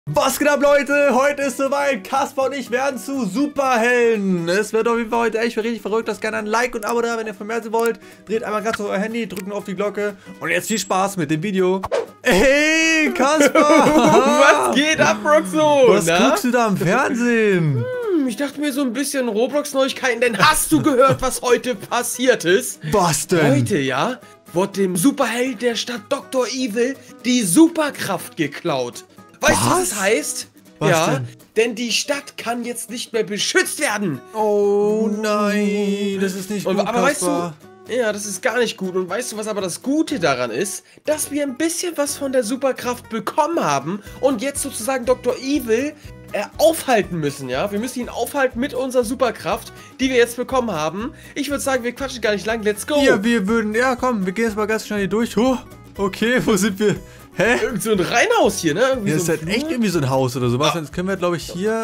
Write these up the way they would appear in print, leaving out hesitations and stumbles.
Was geht ab, Leute? Heute ist soweit. Kasper und ich werden zu Superhelden. Es wird auf jeden Fall heute echt richtig verrückt. Lasst gerne ein Like und ein Abo da, wenn ihr von mehr sehen wollt. Dreht einmal ganz auf euer Handy, drückt auf die Glocke. Und jetzt viel Spaß mit dem Video. Hey, Kasper! Was geht ab, Roxo? Was guckst du da im Fernsehen? Ich dachte mir so ein bisschen Roblox-Neuigkeiten, denn hast du gehört, was heute passiert ist? Was denn? Heute, ja, wurde dem Superheld der Stadt Dr. Evil die Superkraft geklaut. Weißt du, was das heißt? Was denn? Denn die Stadt kann jetzt nicht mehr beschützt werden. Oh nein, das ist nicht gut, aber weißt Kasper. du, ja, das ist gar nicht gut. Und weißt du, was aber das Gute daran ist? Dass wir ein bisschen was von der Superkraft bekommen haben und jetzt sozusagen Dr. Evil aufhalten müssen, ja? Wir müssen ihn aufhalten mit unserer Superkraft, die wir jetzt bekommen haben. Ich würde sagen, wir quatschen gar nicht lang. Let's go! Ja, komm, wir gehen jetzt mal ganz schnell hier durch. Oh, okay, wo sind wir? Hä? Irgend so ein Reihenhaus hier, ne? Hier ist halt echt irgendwie so ein Haus oder so. Was? Jetzt können wir, glaube ich, hier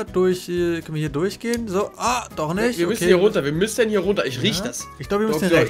durchgehen? So, doch nicht. Wir müssen hier runter, wir müssen hier runter. Ich riech das. Ich glaube, wir müssen Dr. rechts.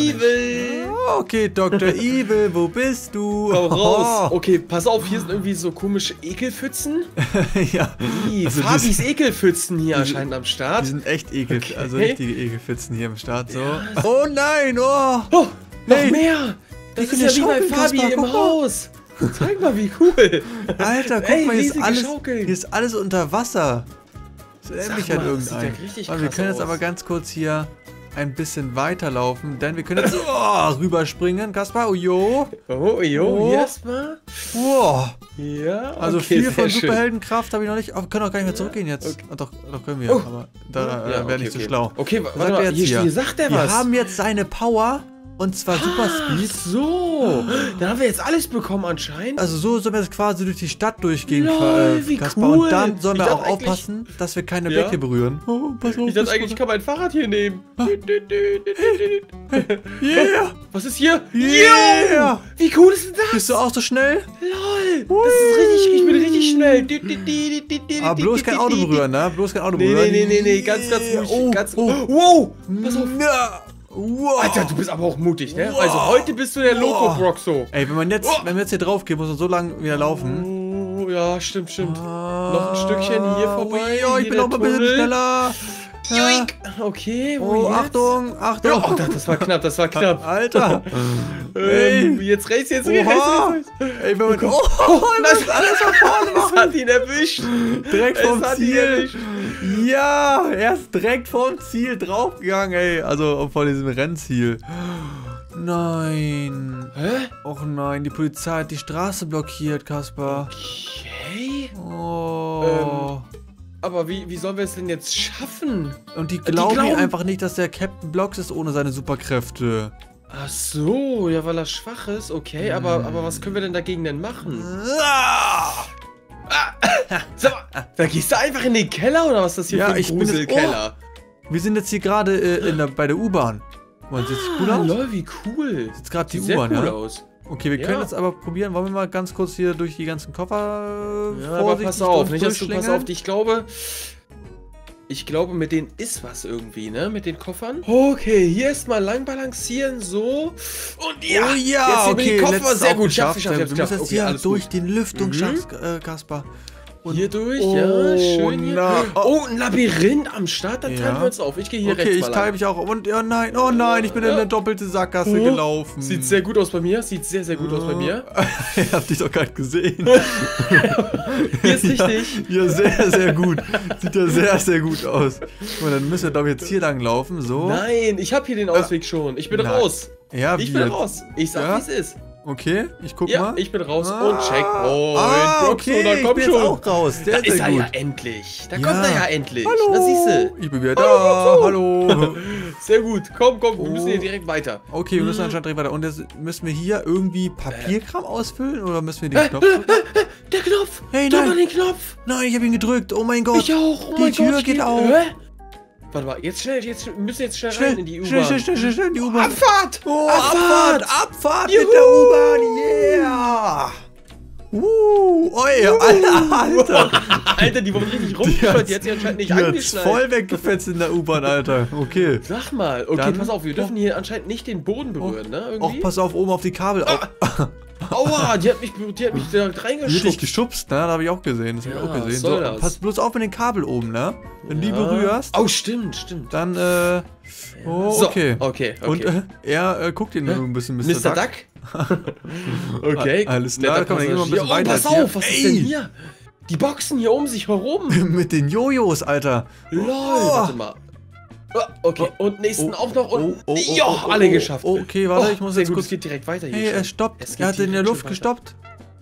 Evil! Okay, Dr. Evil, wo bist du? Komm raus. Okay, pass auf, hier sind irgendwie so komische Ekelpfützen. Ja. Also Fabis Ekelpfützen hier anscheinend am Start. Die sind echt also Okay. richtige Ekelpfützen hier am Start. So. Ja. Oh nein, oh! Oh, noch Hey. mehr! Das Die ist ja können wie bei schaukeln, Fabi Kasper, im guck mal. Haus. Zeig mal, wie cool. Alter, guck Ey, mal, riesige Schaukeln. hier ist alles unter Wasser. Das erinnert mich an mal, das sieht ja irgendeinen. richtig Und wir krass können jetzt aus. aber ganz kurz hier ein bisschen weiterlaufen, denn wir können jetzt rüberspringen, Kaspar. Oh, jo. Oh, jo, Oh. hier erstmal. Wow. Ja, Also okay, viel sehr von schön. Superheldenkraft habe ich noch nicht. Aber wir können auch gar nicht mehr zurückgehen jetzt. Okay. Ah, doch können wir, Oh. aber da Ja, wäre nicht so okay. schlau. Okay, Was warte sagt er mal, jetzt hier sagt er wir was. haben jetzt seine Power, und zwar Super Speed. So, dann haben wir jetzt alles bekommen anscheinend. Also so sollen wir jetzt quasi durch die Stadt durchgehen, Lol, wie Kaspar. cool. Und dann sollen Ich wir dachte auch eigentlich- aufpassen, dass wir keine Ja. Objekte berühren. Oh, pass auf. Ich dachte eigentlich, ich kann mein Fahrrad hier nehmen. Yeah! Was ist hier? Yeah! Yo! Wie cool ist denn das? Bist du auch so schnell? Lol, das ist richtig, ich bin richtig schnell. Aber bloß kein Auto berühren, ne? Bloß kein Auto berühren. Nee, ganz Yeah. mutig. Ganz, oh. Wow, pass auf. Ja. Wow. Alter, du bist aber auch mutig, ne? Wow. Also heute bist du der Loco-Broxo. Ey, wenn wir jetzt hier drauf gehen, muss man so lange wieder laufen. Oh, ja, stimmt. Noch ein Stückchen hier vorbei. Ja, ich hier bin auch mal ein bisschen Tunnel. schneller. Joink. Okay, wo Oh, jetzt? Achtung. Ja, oh, das war knapp. Alter. Ey. Jetzt rechts. Oha. rechts. Ey, wenn man... Oh, das ist alles von vorne Es machen. hat ihn erwischt. Direkt vom Es hat ihn Ziel. erwischt. Ja, er ist direkt vom Ziel draufgegangen, ey. Also von diesem Rennziel. Nein. Hä? Och nein, die Polizei hat die Straße blockiert, Kaspar. Okay. Oh. Aber wie sollen wir es denn jetzt schaffen? Und die glauben glauben- einfach nicht, dass der Captain Blocks ist ohne seine Superkräfte. Ach so, ja, weil er schwach ist. Okay, aber was können wir denn dagegen denn machen? Sag mal, da gehst du einfach in den Keller oder was ist das hier Ja, für ein ich bin jetzt- Gruselkeller? Wir sind jetzt hier gerade bei der U-Bahn. Man sieht gut aus? Lol, wie cool. Jetzt gerade die Sieht sehr U-Bahn, cool ja? aus. Okay, wir können Ja. jetzt aber probieren. Wollen wir mal ganz kurz hier durch die ganzen Koffer Ja, aber vorsichtig pass auf, nicht, dass du, pass durchschlängeln? auf, ich glaube, mit denen ist was irgendwie, ne? Mit den Koffern. Okay, hier erstmal lang balancieren, so. Und ja, Oh ja, jetzt hier mit okay, den Koffer, letztes sehr auch gut, geschafft. schafft. Wir müssen jetzt Okay, hier alles durch gut. den Lüftungsschacht, Kaspar. Und Hier durch, Oh, ja, schön hier. na, Oh, ein Labyrinth am Start, dann Ja. teilen wir uns auf. Ich gehe hier okay, rechts ich mal teile lang. mich auch. Und oh nein, ich bin in Ja. eine doppelte Sackgasse Oh, gelaufen. Sieht sehr gut aus bei mir, sieht sehr, sehr gut aus bei mir. Ich hab dich doch gerade gesehen. Hier ist richtig. Ja, sehr, sehr gut. Sieht ja sehr, sehr gut aus. Und dann müssen wir, glaube ich, jetzt hier lang laufen, so. Nein, ich habe hier den Ausweg schon. Ich bin Nein. raus. Ja, Ich wie bin jetzt? raus. Ich sag, Ja? wie es ist. Okay, ich guck Ja, mal. ich bin raus und Checkpoint. Broxo, Okay, da ich komm bin schon. jetzt auch raus. Da Sehr, ist sehr er gut. ja endlich. Da Ja. kommt er ja endlich. Hallo. Na siehste. Ich bin wieder da. Hallo. Sehr gut. Komm, wir müssen Oh. hier direkt weiter. Okay, wir müssen anscheinend direkt weiter. Und jetzt müssen wir hier irgendwie Papierkram ausfüllen oder müssen wir den Knopf drücken? Der Knopf. Hey, Drück nein. mal den Knopf. Nein, ich habe ihn gedrückt. Oh mein Gott. Ich auch. Oh Die mein Tür Gott, geht auf. Hä? Warte mal, jetzt schnell, wir müssen jetzt schnell rein in die U-Bahn. Schnell in die U-Bahn. Abfahrt! Oh, Abfahrt! Abfahrt Juhu. mit der U-Bahn. Yeah. Alter. Alter, die wurden richtig rumgescheuert, die hat sich anscheinend nicht Die hat's angeschnallt. voll weggefetzt in der U-Bahn, Alter. Okay. Sag mal, okay, Dann- pass auf, wir dürfen hier anscheinend nicht den Boden berühren, ne? Och, Irgendwie. pass auf, oben auf die Kabel. Aua, die hat mich direkt Die hat dich reingeschubst. geschubst, ne? Da habe ich auch gesehen. Das habe ich Ja, auch gesehen. was soll So, das? pass bloß auf mit den Kabel oben, ne? Wenn du die berührst, Oh, stimmt. dann, oh, So, okay. okay. Und er guckt ihn nur ein bisschen, Mr. Duck? Okay. Alles klar, netter kann man irgendwann ein bisschen Passagier. weiter pass hier. auf, was ist denn hier? Die boxen hier um sich herum. Mit den Jojos, Alter. Lol, Oh. warte mal. Okay, und nächsten auch noch und ja, oh, alle oh, geschafft. Okay, warte, ich muss sehr jetzt gut, kurz... es geht direkt weiter hier. Hey, er schon. stoppt. Es geht Er hat in der direkt Luft schon gestoppt.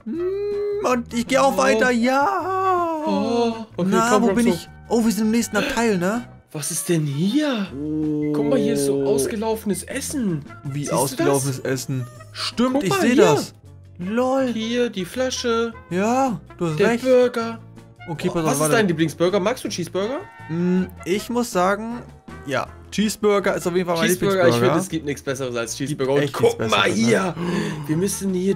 Und ich gehe auch weiter. Ja. Oh, okay, Na, komm, wo komm, bin so. ich? Oh, wir sind im nächsten Abteil, ne? Was ist denn hier? Guck mal, hier ist so ausgelaufenes Essen. Wie Siehst du ausgelaufenes Essen. Stimmt, Guck ich mal, sehe hier. das. Lol. Hier, die Flasche, Ja, du hast der recht. Burger. Okay, pass Was auf, ist warte. dein Lieblingsburger? Magst du Cheeseburger? Ich muss sagen, ja, Cheeseburger ist auf jeden Fall mein Cheeseburger, ich Lieblingsburger. finde, es gibt nichts Besseres als Cheeseburger. Und echt guck nichts mal Besseres, hier. Wir müssen hier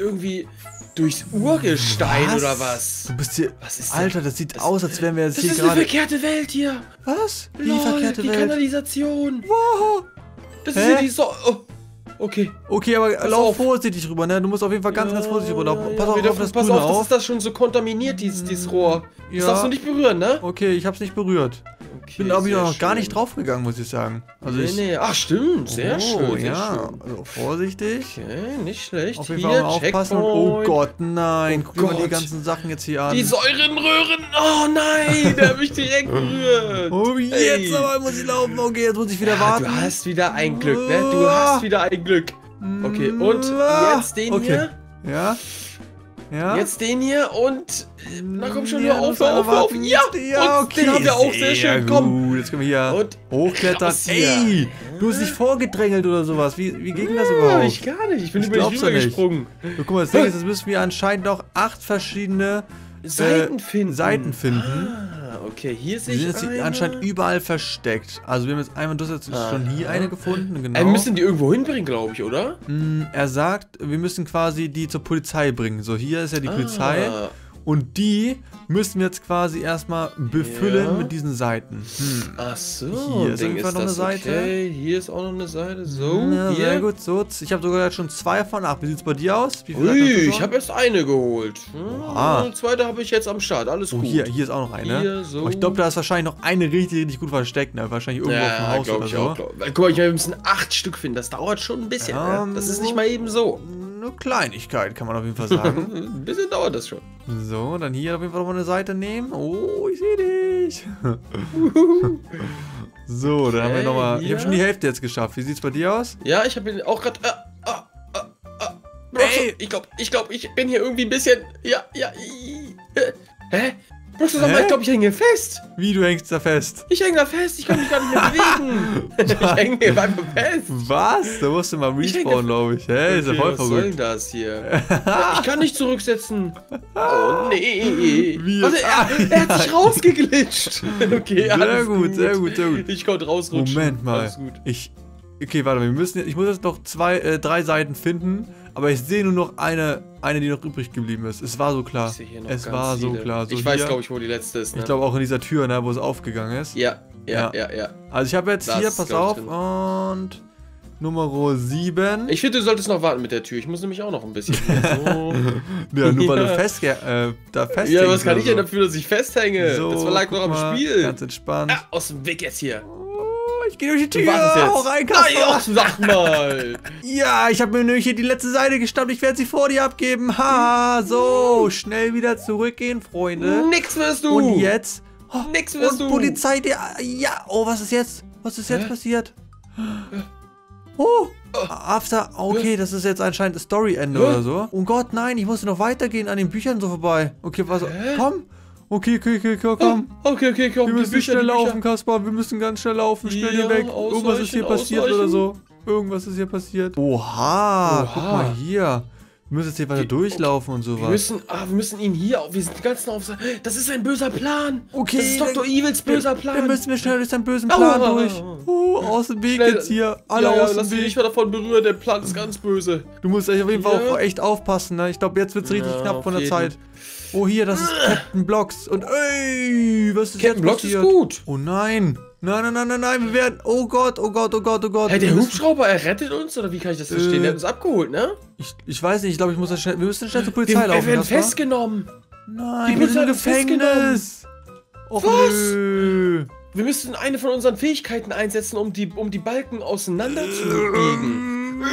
durchs Urgestein Was? oder was? Du bist hier... Was ist denn- Alter, das sieht aus, als wären wir jetzt Das hier ist eine gerade... verkehrte Welt hier. Was? Wie Lol, verkehrte die Welt? Kanalisation. Wow. Das Hä? ist ja die so... Oh. Okay. Okay, aber Pass lauf auf. vorsichtig rüber, ne? Du musst auf jeden Fall ganz vorsichtig rüberlaufen. Pass auf, wieder, auf das pass Grüne auf, das auf. ist das schon so kontaminiert, dieses Rohr. Das Ja. darfst du nicht berühren, ne? Okay, ich hab's nicht berührt. Ich bin aber noch gar nicht draufgegangen, muss ich sagen. Also Nee, ich... nee. Ach, stimmt. Sehr schön, sehr ja. schön. Also vorsichtig. Okay, nicht schlecht. Auf jeden Hier, Fall mal aufpassen. Und, oh Checkpoint. Gott, nein. Oh Guck dir mal die Gott. ganzen Sachen jetzt hier an. Die Säurenröhren. Oh nein, der hat mich direkt berührt. Oh, jetzt Ey. aber muss ich laufen. Okay, jetzt muss ich wieder Ja, warten. du hast wieder ein Glück, ne? Du hast wieder ein Glück. Okay, und jetzt den Okay. hier. Ja. Ja. Jetzt den hier und... Na komm schon, Ja, hör auf, muss hör einer auf, hör auf. warten. Ja, Ja, und den haben wir auch sehr schön. Komm. Gut, jetzt können wir hier Und hochklettern. raus hier. Ey, du hast dich vorgedrängelt oder sowas. Wie ging das Ja, überhaupt? ich gar nicht. Ich bin Ich über dich glaub's ja nicht. rübergesprungen. So, guck mal, das Ding ist, jetzt müssen wir anscheinend noch 8 verschiedene Seiten finden. Seiten finden. Ah, okay, hier Die sehe sind ich jetzt eine. anscheinend überall versteckt. Also wir haben jetzt einmal, du hast jetzt schon hier eine gefunden, genau. Wir müssen die irgendwo hinbringen, glaube ich, oder? Er sagt, wir müssen quasi die zur Polizei bringen. So, hier ist ja die Polizei. Ah. Und die müssen wir jetzt quasi erstmal befüllen Ja. mit diesen Seiten. Ach so, Hier ist Ding auf jeden Fall noch das eine Seite. Okay, hier ist auch noch eine Seite. So, Ja, hier. sehr gut. So, ich habe sogar jetzt schon 2 von 8. Wie sieht's bei dir aus? Wie viele Seiten hast Ui, du ich schon? habe erst eine geholt. Oha. Die zweite habe ich jetzt am Start. Alles Oh, gut. hier ist auch noch eine. Hier, so. Aber ich glaube, da ist wahrscheinlich noch eine richtig gut versteckt. Ne? Wahrscheinlich irgendwo auf dem Ja, Haus glaube oder ich so. auch. Guck mal, wir müssen 8 Stück finden. Das dauert schon ein bisschen. Ja, Ne? Das ist nicht mal eben so. Eine Kleinigkeit, kann man auf jeden Fall sagen. Ein bisschen dauert das schon. So, dann hier auf jeden Fall noch mal eine Seite nehmen. Oh, ich sehe dich. So, dann haben wir nochmal. Ich hier. habe schon die Hälfte jetzt geschafft. Wie sieht's bei dir aus? Ja, ich habe auch gerade. Ey. Ich glaube, ich bin hier irgendwie ein bisschen. Ja. Hä? Broxo, sag mal, Hä? ich glaube, ich hänge fest. Wie, du hängst da fest? Ich hänge da fest, ich kann mich gar nicht mehr bewegen. Ich hänge hier einfach fest. Was? Da musst du mal Ich denke- respawnen, glaube ich. Hä, ist ja voll was soll verrückt. das hier? Ich kann nicht zurücksetzen. Oh nee. Wie Warte, jetzt? er hat sich rausgeglitscht. Okay, Sehr alles gut, sehr gut, sehr gut. Ich konnte rausrutschen. Moment mal. Alles gut. Okay, warte mal. Ich muss jetzt noch 3 Seiten finden. Aber ich sehe nur noch eine, die noch übrig geblieben ist. Es war so klar. Ich sehe hier noch Es ganz war so viele. klar. So Ich weiß, hier. glaube ich, wo die letzte ist. Ne? Ich glaube auch in dieser Tür, ne, wo es aufgegangen ist. Ja. Ja. Also ich habe jetzt Das hier, ist, pass glaub ich, auf, und Nummer 7. Ich finde, du solltest noch warten mit der Tür. Ich muss nämlich auch noch ein bisschen. So. Ja, nur weil du Ja. da festhängst. Ja, was kann oder ich denn so. dafür, dass ich festhänge? So, das lag guck doch am mal, Spiel. Ganz entspannt. Ah, aus dem Weg jetzt hier. Oh, ich gehe durch die Du Tür. wartest jetzt. Hau rein, Nein, Kasper. ach, sag mal. Ja, ich habe mir nämlich hier die letzte Seite gestappt. Ich werde sie vor dir abgeben. Ha, so. Schnell wieder zurückgehen, Freunde. Nix wirst du. Und jetzt. Oh, Nix wirst und du. Polizei, ja. Oh, was ist jetzt? Was ist jetzt Hä? passiert? Oh. After. Okay, das ist jetzt anscheinend das Story-Ende Hä? oder so. Oh Gott, nein, ich muss noch weitergehen an den Büchern so vorbei. Okay, was? Komm. Okay, komm. Okay, komm. Wir die müssen Bücher, schnell die Bücher. laufen, Kaspar. Wir müssen ganz schnell laufen. Schnell hier Ja, weg. Irgendwas ist hier passiert oder so. Irgendwas ist hier passiert. Oha. Guck mal hier. Wir müssen jetzt hier weiter durchlaufen und Wir sowas. müssen ihn hier, wir sind ganz nah auf sein, das ist ein böser Plan. Okay, Das ist Dr. Evils böser Plan. Dann müssen wir schnell durch seinen bösen Plan Aua. durch. Oh, aus dem Weg Schnell. jetzt hier. Alle ja, aus lass dem dich Weg. nicht mehr davon berühren, der Plan ist ganz böse. Du musst auf jeden Fall Ja. auch echt aufpassen, ne? Ich glaube, jetzt wird es richtig Ja, knapp von auf der jeden. Zeit. Oh, hier, das ist Captain Blocks. Und ey, was ist Captain jetzt Blocks ist passiert? gut. Oh nein. Nein, nein, nein, nein, nein, wir werden... Oh Gott, oh Gott, oh Gott, oh Gott. Hey, der Hubschrauber, er rettet uns, oder wie kann ich das verstehen? Der hat uns abgeholt, ne? Ich weiß nicht, ich glaube, wir müssen schnell zur Polizei laufen. Wir werden Kaspar. festgenommen. Nein, wir sind im Gefängnis. Och, Was? nö. Wir müssten eine von unseren Fähigkeiten einsetzen, um die Balken auseinanderzubiegen.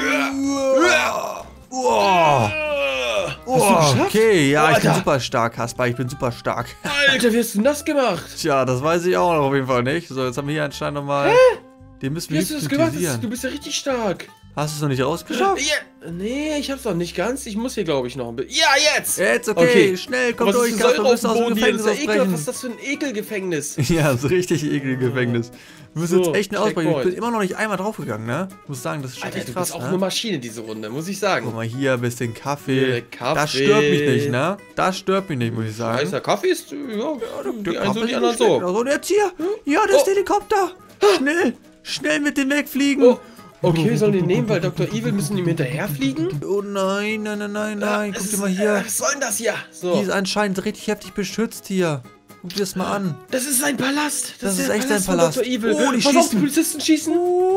Oh. Hast du geschafft? Okay, ja, ich bin Alter. super stark, Kaspar, ich bin super stark. Alter, wie hast du denn das gemacht? Tja, das weiß ich auch noch auf jeden Fall nicht. So, jetzt haben wir hier anscheinend nochmal... Den müssen Wie wir hast du das gemacht? hypnotisieren. Du bist ja richtig stark. Hast du es noch nicht rausgeschafft? Ja, nee, ich hab's noch nicht ganz. Ich muss hier, glaube ich, noch ein bisschen. Ja, jetzt! Jetzt, okay, schnell, komm Was durch, ist denn Kaspar, wir müssen Säure aus auf dem dem Boden hier? Gefängnis Das ist ja ekelhaft. ausbrechen. Was ist das für ein Ekelgefängnis? Ja, so richtig ekliges Gefängnis. Wir müssen So, jetzt echt schnell ausbrechen. Ich Checkpoint. bin immer noch nicht einmal draufgegangen, ne? Ich muss sagen, das ist schon Alter, echt du krass, bist auch ne? eine Maschine, diese Runde, muss ich sagen. Guck mal hier, ein bisschen Kaffee. Hier, Kaffee. Das stört mich nicht, ne? Das stört mich nicht, muss ich sagen. Weißer Kaffee ist, ja, die Der einen so, Kaffee die ist anderen nicht schlecht. so. Und jetzt hier. Ja, das Oh. Helikopter. Schnell, schnell mit dem wegfliegen. Oh, okay, wir sollen den nehmen, weil Dr. Evil müssen ihm hinterherfliegen. Oh nein, nein, nein, nein, nein. Guck dir mal hier. Was soll denn das hier? Die So. ist anscheinend richtig heftig beschützt hier. Guck dir das mal an. Das ist sein Palast. Das ist der echt sein von Palast. Dr. Evil. Oh, die Pass auf, die schießen. Polizisten schießen.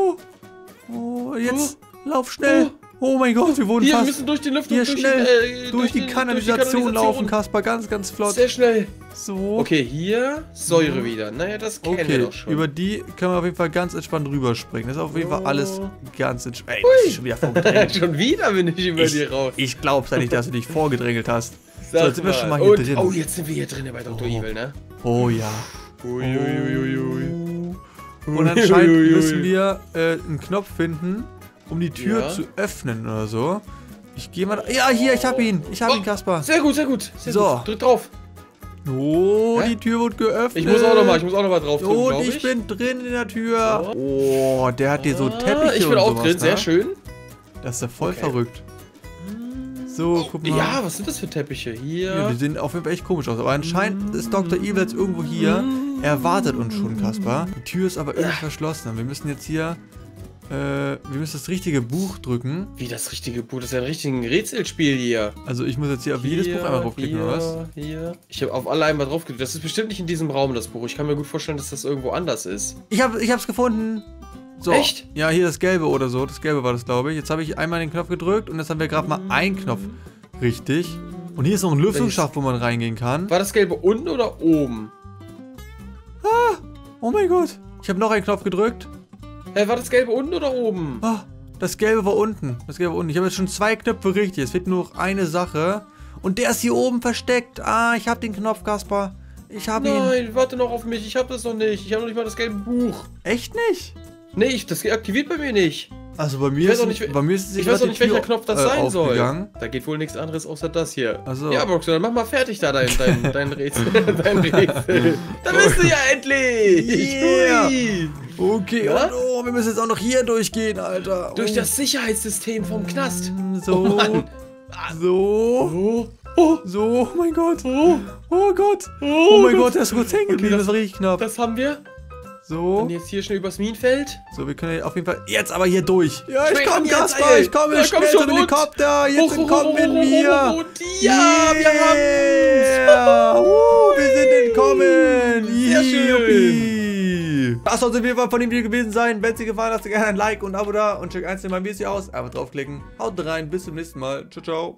Oh, jetzt lauf schnell. Oh mein Gott, wir wurden Hier, wir fast müssen durch die Lüftung, hier durch schnell durch die durch die Kanalisation laufen, Kaspar. Ganz, ganz flott. Sehr schnell. So. Okay, hier Säure wieder. Naja, das kennen wir Okay, doch schon. über die können wir auf jeden Fall ganz entspannt rüberspringen. Das ist auf jeden Fall alles ganz entspannt. Ey, das ist schon wieder vorgedrängelt. Schon wieder bin ich über dir raus. Ich glaub's ja nicht, dass du dich vorgedrängelt hast. So, Sag jetzt sind wir mal. schon mal hier Und, drin. Oh, jetzt sind wir hier drin bei Dr. Evil, ne? Oh ja. Uiuiuiui. Und anscheinend müssen wir einen Knopf finden, um die Tür Ja. zu öffnen oder so. Ich gehe mal... Ja, hier, ich hab ihn. Ich hab ihn, Kaspar. Sehr gut, sehr gut. Sehr So. gut. Drück drauf. Oh, Hä? die Tür wird geöffnet. Ich muss auch noch mal drauf drücken, Und glaub ich bin drin in der Tür. Oh, der hat hier so Teppiche Ich bin und auch sowas, drin, sehr ne? schön. Das ist ja voll Okay. verrückt. So, guck mal. Ja, was sind das für Teppiche? Ja, Hier. die sehen auf jeden Fall echt komisch aus. Aber anscheinend ist Dr. Evil jetzt irgendwo hier. Er wartet uns schon, Kaspar. Die Tür ist aber irgendwie verschlossen. Wir müssen jetzt hier... wir müssen das richtige Buch drücken. Wie das richtige Buch? Das ist ja ein richtiges Rätselspiel hier. Also ich muss jetzt hier auf jedes Buch einmal draufklicken, oder was? Hier. Ich habe auf alle einmal drauf gedrückt. Das ist bestimmt nicht in diesem Raum, das Buch. Ich kann mir gut vorstellen, dass das irgendwo anders ist. Ich hab's gefunden. So. Echt? Ja, hier das Gelbe oder so. Das Gelbe war das, glaube ich. Jetzt habe ich einmal den Knopf gedrückt und jetzt haben wir gerade mal einen Knopf richtig. Und hier ist noch ein Lüftungsschacht, wo man reingehen kann. War das Gelbe unten oder oben? Oh mein Gott. Ich habe noch einen Knopf gedrückt. Hä, war das Gelbe unten oder oben? Ah, das Gelbe war unten. Das Gelbe war unten. Ich habe jetzt schon 2 Knöpfe richtig. Es fehlt nur noch eine Sache. Und der ist hier oben versteckt. Ah, ich habe den Knopf, Kaspar. Ich habe ihn. Nein, warte noch auf mich. Ich habe das noch nicht. Ich habe noch nicht mal das gelbe Buch. Echt nicht? Nee, das aktiviert bei mir nicht. Also bei Ich mir weiß ist auch nicht, bei mir ist es Ich weiß auch nicht, welcher Knopf das sein soll. aufgegangen. Da geht wohl nichts anderes außer das hier. Ach so. Ja, Brox, dann mach mal fertig da dein Rätsel. Dein Rätsel. Da bist du ja endlich! Yeah. Hui. Okay, Ja? und oh, wir müssen jetzt auch noch hier durchgehen, Alter. Durch oh. das Sicherheitssystem vom Knast. So. Oh Mann. So. Oh, So, oh mein Gott. oh, Oh Gott. oh, Oh mein Gott, der ist kurz hängen geblieben. Okay, das war richtig knapp. das haben wir. So. Und jetzt hier schnell übers Minenfeld. So, wir können auf jeden Fall jetzt aber hier durch. Ja, ich Spring komm, an jetzt, Kaspar, ey. ich komme Ja, schnell komm schon, zum Helikopter. Jetzt Hoch, hoch, entkommen hoch, hoch, wir. hoch, hoch. Ja, wir Yeah. Wir sind entkommen. Sehr schön. Juppie. Das soll es auf jeden Fall von dem Video gewesen sein. Wenn es dir gefallen hat, lasst gerne ein Like und ein Abo da. Und check eins in meinem Video aus. Einfach draufklicken. Haut rein. Bis zum nächsten Mal. Ciao, ciao.